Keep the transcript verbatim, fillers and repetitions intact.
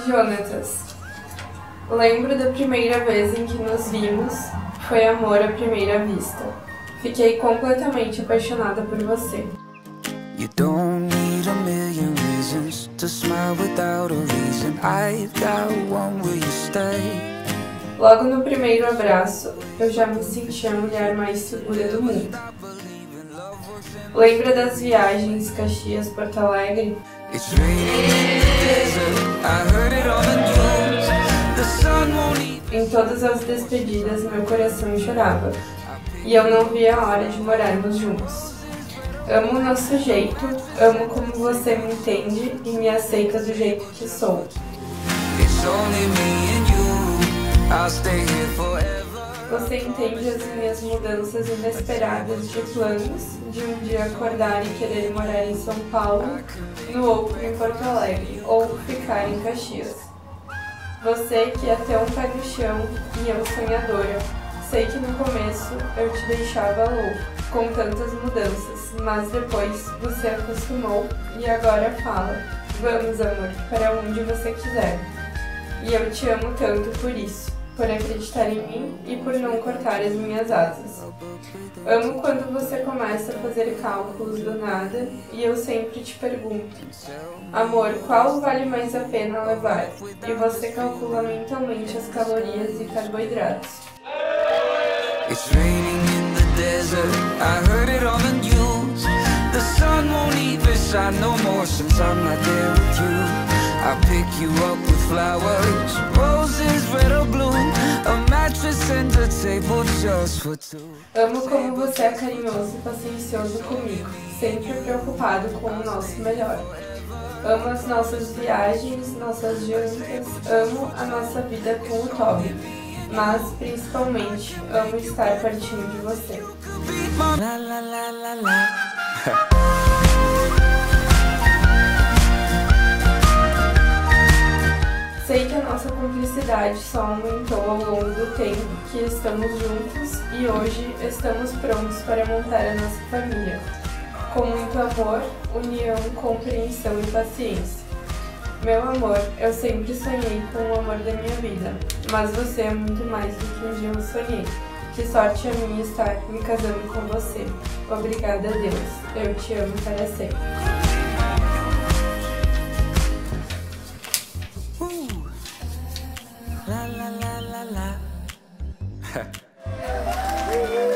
Jonatas, lembro da primeira vez em que nos vimos, foi amor à primeira vista. Fiquei completamente apaixonada por você. You don't need a million reasons to smile without a reason. I've got one, will you stay? Logo no primeiro abraço, eu já me senti a mulher mais segura do mundo. Lembra das viagens Caxias-Porto Alegre? Em todas as despedidas, meu coração chorava, e eu não via a hora de morarmos juntos. Amo o nosso jeito, amo como você me entende e me aceita do jeito que sou. Você entende as minhas mudanças inesperadas de planos, de um dia acordar e querer morar em São Paulo, no outro em Porto Alegre, ou ficar em Caxias. Você que é tão pé no chão e eu sonhadora. Sei que no começo eu te deixava louco, com tantas mudanças, mas depois você acostumou e agora fala: vamos, amor, para onde você quiser. E eu te amo tanto por isso, por acreditar em mim e por não cortar as minhas asas. Amo quando você começa a fazer cálculos do nada e eu sempre te pergunto: amor, qual vale mais a pena levar? E você calcula mentalmente as calorias e carboidratos. It's raining in the desert, I heard it on the news. The sun won't even shine no more since I'm not there with you. I pick you up with flowers, roses red or blue, a mattress and a table just for two. Amo como você é carinhoso e paciencioso comigo, sempre preocupado com o nosso melhor. Amo as nossas viagens, nossas jantas, amo a nossa vida com o Toby. Mas, principalmente, amo estar pertinho de você. Sei que a nossa cumplicidade só aumentou ao longo do tempo que estamos juntos e hoje estamos prontos para montar a nossa família. Com muito amor, união, compreensão e paciência. Meu amor, eu sempre sonhei com o amor da minha vida, mas você é muito mais do que um dia eu sonhei. Que sorte a minha estar me casando com você. Obrigada a Deus, eu te amo para sempre. Uh, la la la la la.